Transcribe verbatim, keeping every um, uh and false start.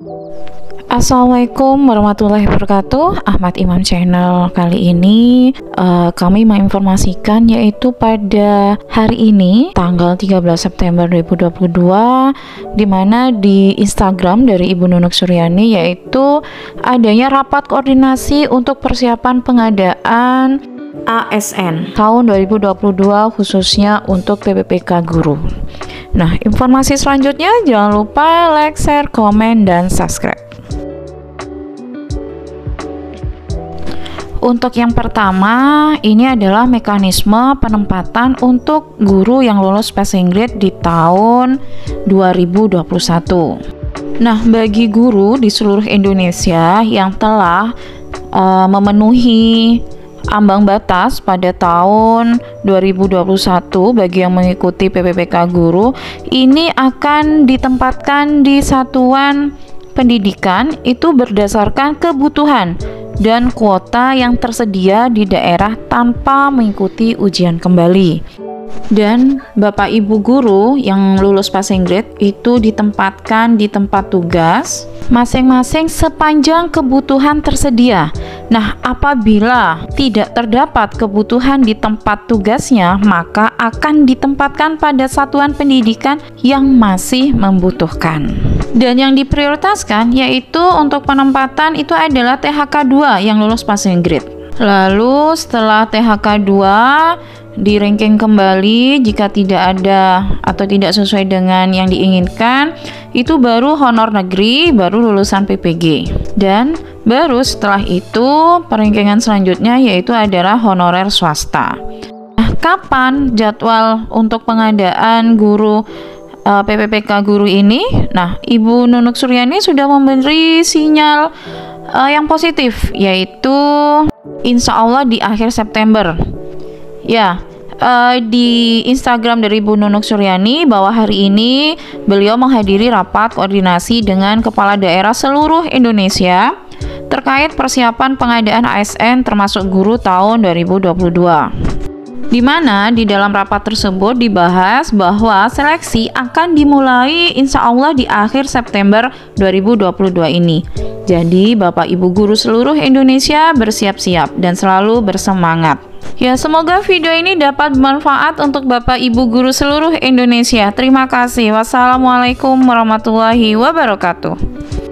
Assalamualaikum warahmatullahi wabarakatuh. Ahmad Imam Channel. Kali ini uh, kami menginformasikan yaitu pada hari ini tanggal tiga belas September dua ribu dua puluh dua, di mana di Instagram dari Ibu Nunuk Suryani yaitu adanya rapat koordinasi untuk persiapan pengadaan A S N tahun dua ribu dua puluh dua khususnya untuk P P P K Guru. Nah, informasi selanjutnya jangan lupa like, share, komen, dan subscribe. Untuk yang pertama, ini adalah mekanisme penempatan untuk guru yang lulus passing grade di tahun dua ribu dua puluh satu. Nah, bagi guru di seluruh Indonesia yang telah uh, memenuhi ambang batas pada tahun dua ribu dua puluh satu bagi yang mengikuti P P P K Guru, ini akan ditempatkan di satuan pendidikan itu berdasarkan kebutuhan dan kuota yang tersedia di daerah tanpa mengikuti ujian kembali. Dan Bapak Ibu guru yang lulus passing grade itu ditempatkan di tempat tugas masing-masing sepanjang kebutuhan tersedia. Nah, apabila tidak terdapat kebutuhan di tempat tugasnya, maka akan ditempatkan pada satuan pendidikan yang masih membutuhkan. Dan yang diprioritaskan yaitu untuk penempatan itu adalah T H K dua yang lulus passing grade. Lalu setelah T H K dua di ranking kembali jika tidak ada atau tidak sesuai dengan yang diinginkan, itu baru honor negeri, baru lulusan P P G. Dan baru setelah itu perankingan selanjutnya yaitu adalah honorer swasta. Nah, kapan jadwal untuk pengadaan guru uh, P P P K Guru ini? Nah, Ibu Nunuk Suryani sudah memberi sinyal uh, yang positif, yaitu insya Allah di akhir September. Ya, uh, di Instagram dari Ibu Nunuk Suryani bahwa hari ini beliau menghadiri rapat koordinasi dengan kepala daerah seluruh Indonesia terkait persiapan pengadaan A S N termasuk guru tahun dua ribu dua puluh dua. Di mana di dalam rapat tersebut dibahas bahwa seleksi akan dimulai insya Allah di akhir September dua ribu dua puluh dua ini. Jadi Bapak Ibu guru seluruh Indonesia bersiap-siap dan selalu bersemangat. Ya, semoga video ini dapat bermanfaat untuk Bapak Ibu guru seluruh Indonesia. Terima kasih. Wassalamualaikum warahmatullahi wabarakatuh.